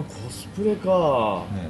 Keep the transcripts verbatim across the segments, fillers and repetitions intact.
コスプレか。 ね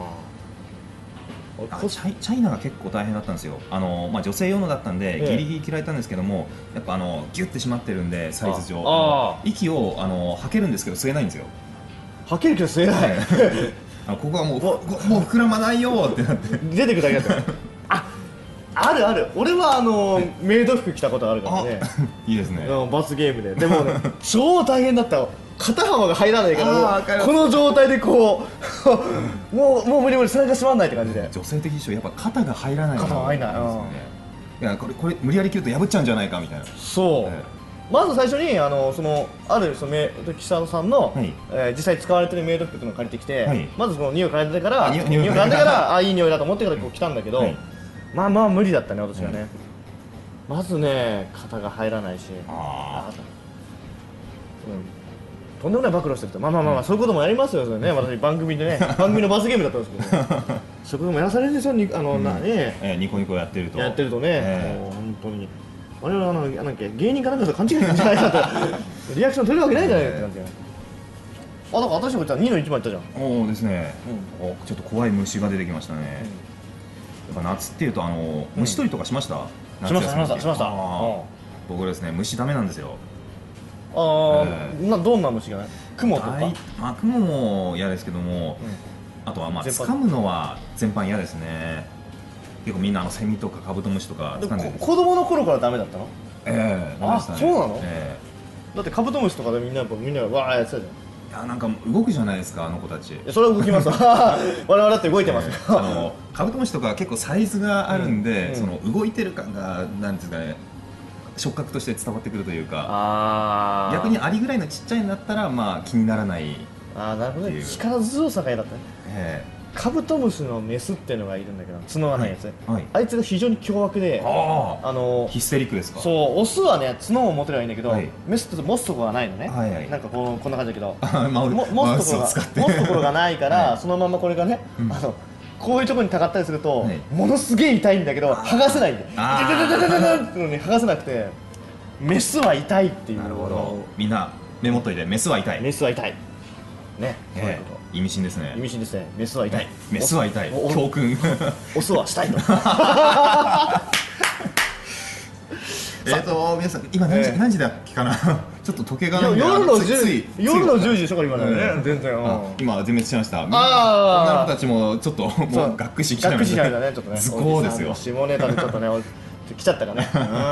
ああチャイチャイナが結構大変だったんですよ。あの、まあ、女性用のだったんで、 ええギリギリ着られたんですけども、やっぱあのギュッて締まってるんで、サイズ上ああの息をあの吐けるんですけど吸えないんですよ。 はけるけど吸えない。 あここはもうもうもう膨らまないよってなって出てくだけだった。あ、あるある。俺はあのメイド服着たことあるからね。 いいですね。 うん、罰ゲームで。でもね、超大変だったよ。肩幅が入らないかあーわら、 かるこの状態でこうもうもう無理無理、背中閉まんないって感じで。 女性的衣装やっぱ肩が入らないの肩が入らないですよね。いやこれこれ無理やり着ると破っちゃうんじゃないかみたいな。 そう、 えまず最初にあのそのあるそのメイド記者さんの、 はいえー実際使われてるメイド服っていうのを借りてきて、 はいまずその匂い嗅いでからあ匂い匂い嗅いでか匂い嗅いでかららあいい匂いだと思ってからこう来たんだけど、 はいまあまあ無理だったね私はね、まずね肩が入らないし、 ああうんとんでもない暴露してると、まあまあまあ、まあそういうこともやりますよ、それね、私番組でね、番組の罰ゲームだったんですけど、ね、そういうこともやらされるんですよ、にあの、 うんなね、 えーニコニコやってるとやってるとね、 えもう本当に、我々はあのなんだっけ芸人かなんかと勘違いしてるんじゃないかと、リアクション取れるわけないじゃないって感じが。あ、だから私も言ったらにのいちばんいったじゃん。 おおですね、おちょっと怖い虫が出てきましたね、やっぱ夏っていうとあの虫取りとかしました、 しましたしましたしました。 あー僕ですね虫ダメなんですよ。 ああ、 えなどんな虫がね、雲とか。 大まあ雲も嫌ですけども、あとはまあ全般掴むのは全般嫌ですね。結構みんなあのセミとかカブトムシとかで掴んでるんですよ。 こ子供の頃からダメだったの？ ええダメでしたね。 あそうなのえだってカブトムシとかでみんなやっぱみんながわーやってたじゃん。 えいやなんか動くじゃないですかあの子たち。 いやそれは動きますわ。我々だって動いてますよ。 あのカブトムシとか結構サイズがあるんで、 うんその動いてる感がなんていうんですかね、触覚として伝わってくるというか、 あー逆にアリぐらいのちっちゃいんだったらまあ気にならない。 あーなるほどね、 っていう力強さが嫌だったね。 えカブトムシのメスっていうのがいるんだけど、角がないやつ、 えはい。 あいつが非常に凶悪で、 あああのヒステリックですか。 そうオスはね角を持てればいいんだけど、 はいメスって持つところがないのね、 はいはいなんかこうこんな感じだけどあマウも持マウつところがスを使って持つところがないから、 はいそのままこれがね、 うんあのこういうところにたかったりすると、 はいものすげえ痛いんだけど剥がせないんだよ。 あーでででででででってのに剥がせなくて、メスは痛いっていうなるほど。みんなメモっといて、メスは痛い。 メスは痛いね、そういうえこえ意味深ですねと。意。味深ですね。メスは痛い。 メスは痛い。 おお教訓。 オスはしたいと。 えっと皆さん今何時ええ何時だっけかな。ちょっと時計がないんで夜のあついついじゅう夜のじゅうついじでしょこれ今のね、 ええ全然。 あうん今全滅しました。 あー女の子たちもちょっとそうもうがっくしきちゃいがっくしましたちゃうね、ちょっとね。 図工ですよおじさんも下ネタでちょっとね、お来ちゃったかね。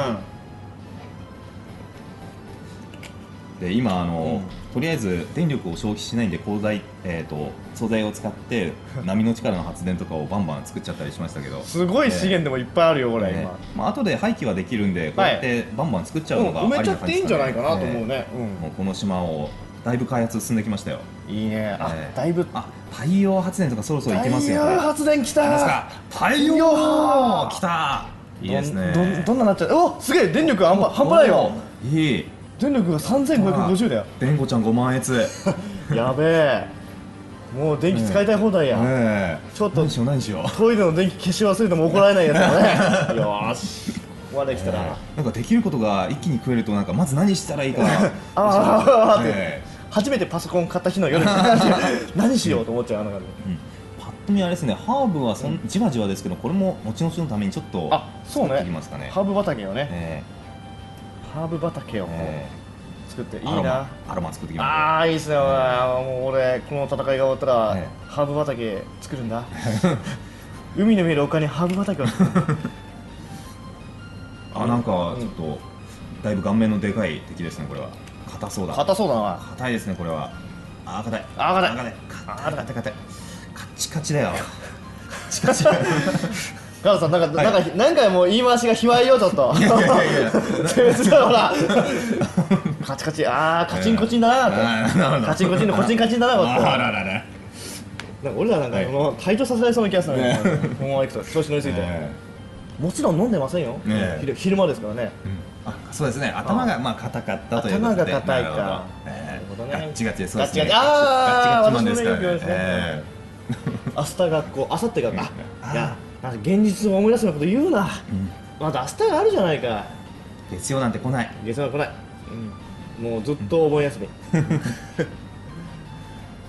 で今あの、 うんとりあえず電力を消費しないんで鋼材、えー、と素材を使って波の力の発電とかをバンバン作っちゃったりしましたけど、 すごい資源でもいっぱいあるよ、これ、 ね今。 まあ後で廃棄はできるんでこうやってバンバン作っちゃうのがうん埋めちゃありな感じっていいんじゃないかなと思うね。 ね。 もうこの島をだいぶ開発進んできましたよ。 うん。いいね。あえ、えだいぶ。 あ太陽発電とかそろそろ行けますよ。 太陽発電来た来ますか。太陽来た。いいですね。 どんどんななっちゃう。お、すげえ、電力あんま半端ないよ。 いい。 電力がさんぜんごひゃくごじゅうだよ。 でんごちゃんごまんえつ。 やべえ。もう電気使いたい放題や。 ええちょっと何しよう何しよう。 トイレの電気消し忘れても怒られないやつだね。よーし。ここまで来たら。 なんかできることが一気に食えるとなんかまず何したらいいかああ、ってえ初めてパソコン買った日の夜何しようと思っちゃうあの感じ。 えうんパッと見あれですね、ハーブはそん、じわじわですけどこれも後々のためにちょっとあ、そう作ってね。 きますかね。 ハーブ畑をね、 えハーブ畑をええ作っていえアロマいな。 アロマ作ってきまああ、いいっすね。もう俺この戦いが終わったらええハーブ畑作るんだ。海の見える丘にハーブ畑を作る。 す。あなんかちょっとだいぶ顔面のでかい敵ですねこれは。硬そうだ。 硬そうだな。 硬いですねこれは。あー硬い。 あー硬い硬い。 あー硬い硬い硬い。カッチカチだよ。カチカチ。 ガードさんなんか、なんか何回も言い回しが卑猥よちょっと。 いやいやいやいや。 全然ほら。カチカチ、ああカチンコチンだなあーなるほと。 どカチンコチンのコチンカチンだなこあと。 ららら。 なんか俺らなんかはいこの退場させられそうな気がするね。このまま行くと調子乗りすぎて。 えもちろん飲んでませんよ。 ねえ昼昼間ですからね。 えあそうですね頭がまあ硬かったというこ頭とで。 が硬いか。 なるほどなるえほどねえガッチガチでそうですね。 ガッチガチあーガッチガチマンですからね。 私もねよく言われますねえ明日学校、明後日学校。 うんあ、いや、なんか現実を思い出すようなこと言うな。 えうんまだ明日があるじゃないか。 月曜なんて来ない。 月曜が来ない。うん。もうずっとお盆休み。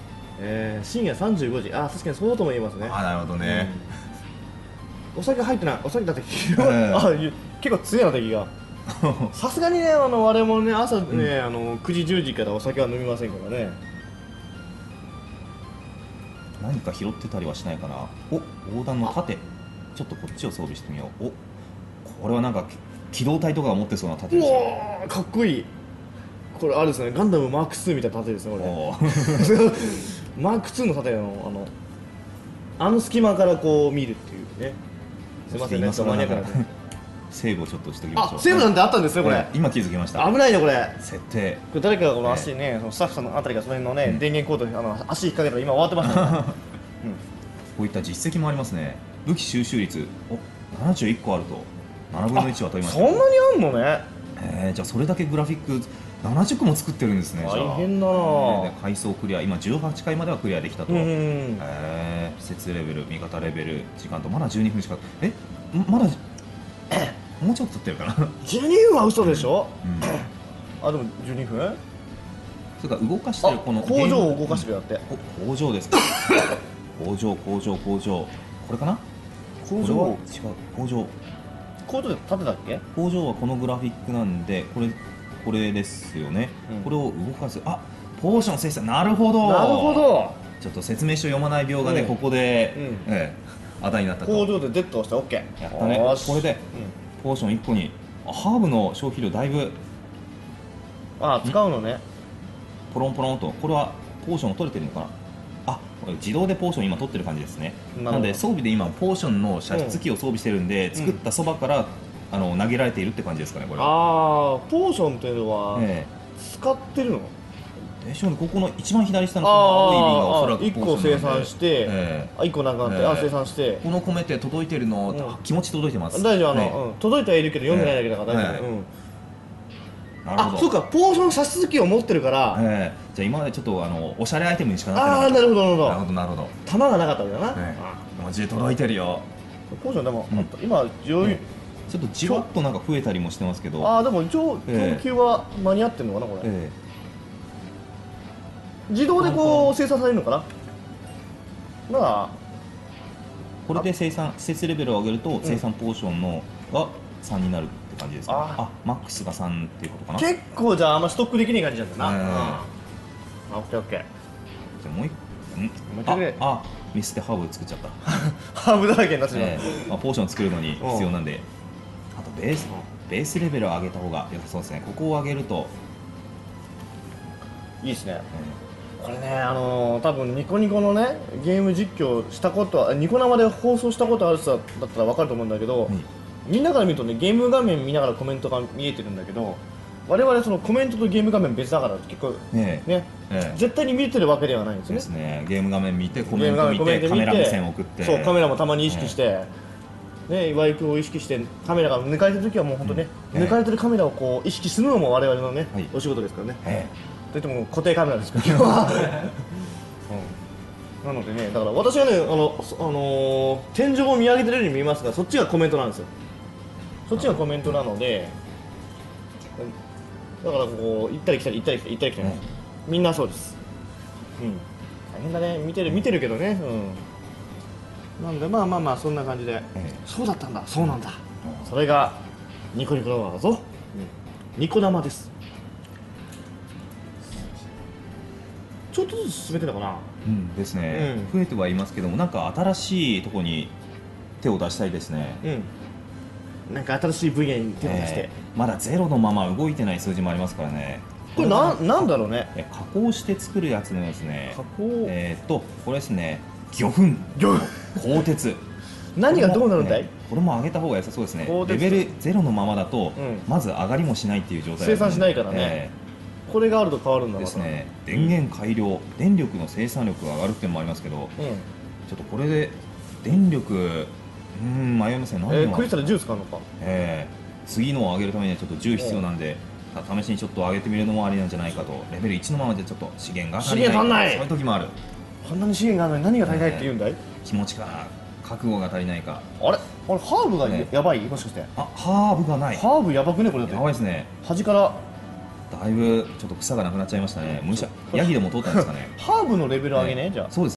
えー、深夜さんじゅうごじ、あ確かにそうとも言いますね。 あなるほどね、 うん、お酒入ってない、お酒だってえー、 あ結構強いな敵がさすがにね、あの我々もね朝ね、うん、あのくじじゅうじからお酒は飲みませんからね。 何か拾ってたりはしないかな。お横断の盾、ちょっとこっちを装備してみよう。おこれはなんか機動隊とかが持ってそうな盾ですよ。 おーかっこいい。これあれですね、ガンダムマークツーみたいな盾ですねこれマークツーの盾のあのあの隙間からこう見るっていうね。すいませんね、マニアックなセーブをちょっとしておきましょう。 あ、セーブなんてあったんですねこれ、 えー、今気づきました。 危ないねこれ設定。 これ誰かがこの足ね、えー、そのスタッフさんのあたりがその辺のね、うん、電源コードにあの足引っ掛けたら今終わってましたね、うん、 こういった実績もありますね。武器収集率おななじゅういっこあるとななぶんのいちは取りました。 そんなにあんのね。 えー、じゃあそれだけグラフィックななじゅっこも作ってるんですね。 大変だな、 えー、階層クリア、今じゅうはちかいまではクリアできたと。 えー、施設レベル、味方レベル、時間とまだじゅうにふんしか、えまだもうちょっと経ってるかなじゅうにふんは嘘でしょ、うん、あでもじゅうにふん。 それから動かしてるこの工場を動かしてるやって。 工場ですか工場工場工場、これかな。 工場は違う、 工場工場で縦だっけ。 工場はこのグラフィックなんで、これこれですよね、うん、これを動かす。あポーション生産、なるほどなるほど。 ちょっと説明書読まない病がね、うん、ここで、うんええ、あだになったと。 工場で Z をして OK やったね。これで、うん、ポーションいっこにハーブの消費量だいぶあ使うのね。 ポロンポロンと、これはポーションを取れてるのかな。あこれ自動でポーション今取ってる感じですね。なので装備で今ポーションの射出機を装備してるんで、うん、作ったそばから、あの投げられているって感じですかねこれは。 ああポーションっていうのは、えー、使ってるのでしょうね。ここの一番左下のこの青い瓶がおそらくいっこ生産して、えー、いっこなんかあって、えー、あ生産して、 この米って届いてるの、うん、気持ち届いてます。 大丈夫、あの、ねうん、届いてはいるけど読んでないだけだから大丈夫、えーうんあ、そうか、ポーション射出機を持ってるから、 えー、じゃあ今までちょっとあのおしゃれアイテムにしかなってなかった。 ああ、なるほどなるほどなるほどなるほど。 弾がなかったんだよな。 えー、マジで届いてるよ。 ポーションでも、うん、今上位、 ちょっとじわっとなんか増えたりもしてますけど。 ああ、でも上供給は間に合ってるのかなこれ。えー、自動でこう生産されるのかな。まあこれで生産施設レベルを上げると生産ポーションのがさんになるって感じですか。ああマックスがさんっていうことかな。 結構じゃああんまストックできない感じなんだな。えー、あオッケーオッケー。 じゃあもう一個んああミスってハーブ作っちゃったハーブだらけになってしまう、 えーまあ、ポーション作るのに必要なんで、あとベースベースレベルを上げた方が良さそうですね。ここを上げるといいですね、うん、これねあのー、多分ニコニコのねゲーム実況したことはニコ生で放送したことある人だったら分かると思うんだけど、うんみんなから見るとねゲーム画面見ながらコメントが見えてるんだけど、我々そのコメントとゲーム画面別だから結構ね、ねね絶対に見えてるわけではないんですね。 ですね。ゲーム画面見てコメント見てカメラ目線を送って、 そうカメラもたまに意識して、ねねワイプを意識してカメラが抜かれてる時はもう本当ね、うん、抜かれてるカメラをこう意識するのも我々のね、はい、お仕事ですからね。ええ、といっても固定カメラですから今日は。うん、なのでねだから私はねあのあのー、天井を見上げてるように見えますがそっちがコメントなんですよ。そっちがコメントなので、だからこう行ったり来たり行ったり来たり行ったり来たり、うん、みんなそうです。うん、大変だね見てる見てるけどね。うん。なんでまあまあまあそんな感じで、ええ、そうだったんだそうなんだ。うん、それがニコニコ生だぞ。うん、ニコ生です。ちょっとずつ進めてたかな。 うんですね。うん、増えてはいますけどもなんか新しいところに手を出したいですね。うん。 なんか新しい分野に手を出して、 えー、まだゼロのまま動いてない数字もありますからね。 これななんだろうね。 え加工して作るやつのですね。 加工えー、っとこれですね魚粉魚粉鋼鉄何がどうなるんだい。 これも上げた方が良さそうですね。レベルゼロのままだと、うん、まず上がりもしないっていう状態、 生産しないからね、えー、これがあると変わるんだですね。電源改良、うん、電力の生産力が上がるっていうのもありますけど、うん、ちょっとこれで電力うーん迷いますね。何えー、クリスタルじゅう使うのか。 えー、次のを上げるためにはちょっとじゅう必要なんで、試しにちょっと上げてみるのもありなんじゃないかと。レベルいちのままでちょっと資源が足りない、 資源足んない、 そういう時もある。 こんなに資源があるのに何が足りないって言うんだい、えー、気持ちかな、覚悟が足りないか。 あれあれハーブがやばい、もしかして。 あハーブがない。 ハーブやばくねこれだって。 やばいですね。 端からだいぶちょっと草がなくなっちゃいましたね。むしゃヤギでも通ったんですかね。 ハーブのレベル上げね、じゃあ。 そうです。